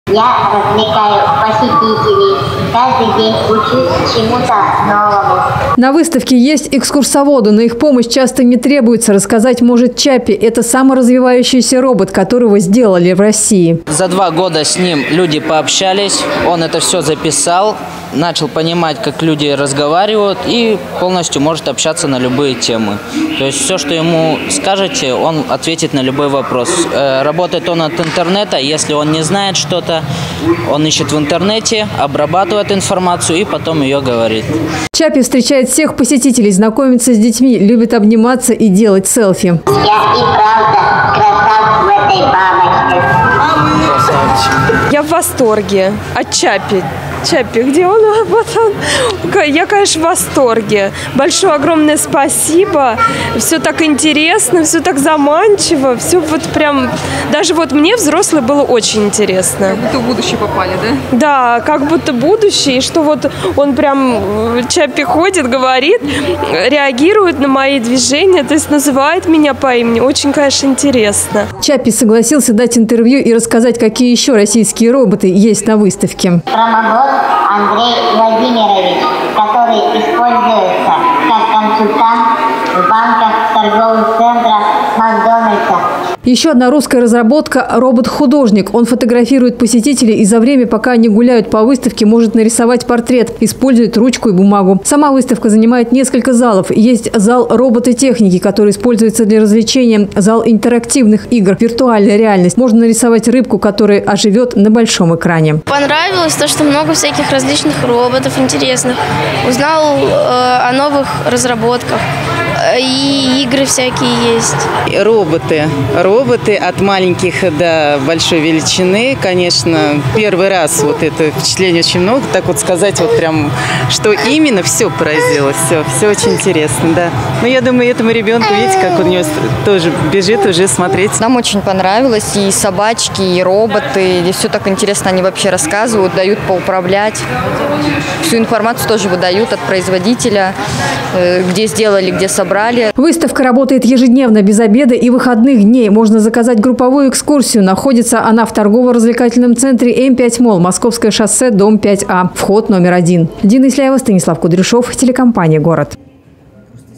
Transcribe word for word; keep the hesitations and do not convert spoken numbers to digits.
Я развлекаю посетителей, каждый день учусь чему-то новому. На выставке есть экскурсоводы, но их помощь часто не требуется. Рассказать может Чаппи. Это саморазвивающийся робот, которого сделали в России. За два года с ним люди пообщались, он это все записал, начал понимать, как люди разговаривают и полностью может общаться на любые темы. То есть все, что ему скажете, он ответит на любой вопрос. Работает он от интернета, если он не знает что-то, он ищет в интернете, обрабатывает информацию и потом ее говорит. Чаппи встречает всех посетителей, знакомится с детьми, любит обниматься и делать селфи. Я и правда красавчик в этой бабочке. Я в восторге от Чаппи. Чаппи, где он? Вот он. Я, конечно, в восторге. Большое, огромное спасибо. Все так интересно, все так заманчиво. Все вот прям... Даже вот мне, взрослой, было очень интересно. Как будто в будущее попали, да? Да, как будто будущее. И что вот он прям... Чаппи ходит, говорит, реагирует на мои движения, то есть называет меня по имени. Очень, конечно, интересно. Чаппи согласился дать интервью и рассказать, какие еще российские роботы есть на выставке. Промобот Андрей Владимирович, который используется как консультант в банках, торговых центрах, Макдональдса. Еще одна русская разработка – робот-художник. Он фотографирует посетителей и за время, пока они гуляют по выставке, может нарисовать портрет, использует ручку и бумагу. Сама выставка занимает несколько залов. Есть зал робототехники, который используется для развлечения, зал интерактивных игр, виртуальная реальность. Можно нарисовать рыбку, которая оживет на большом экране. Понравилось то, что много всяких различных роботов интересных. Узнал э, о новых разработках. И игры всякие есть. Роботы. Роботы от маленьких до большой величины. Конечно, первый раз вот это впечатление очень много. Так вот сказать, вот прям, что именно, все поразило. Все, все очень интересно, да. Но я думаю, этому ребенку, видите, как он у него тоже бежит уже смотреть. Нам очень понравилось. И собачки, и роботы. И все так интересно они вообще рассказывают, дают поуправлять. Всю информацию тоже выдают от производителя, где сделали, где собрали. Выставка работает ежедневно, без обеда и выходных дней. Можно заказать групповую экскурсию. Находится она в торгово-развлекательном центре эм пять молл, Московское шоссе, дом пять А. Вход номер один. Дина Исляева, Станислав Кудряшов, телекомпания «Город».